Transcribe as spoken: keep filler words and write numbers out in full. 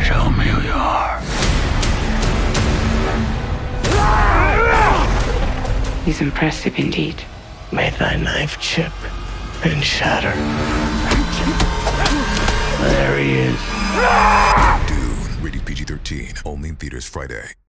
Show me who you are. He's impressive indeed. May thy knife chip and shatter. There he is. Dune, rated P G thirteen, only in theaters Friday.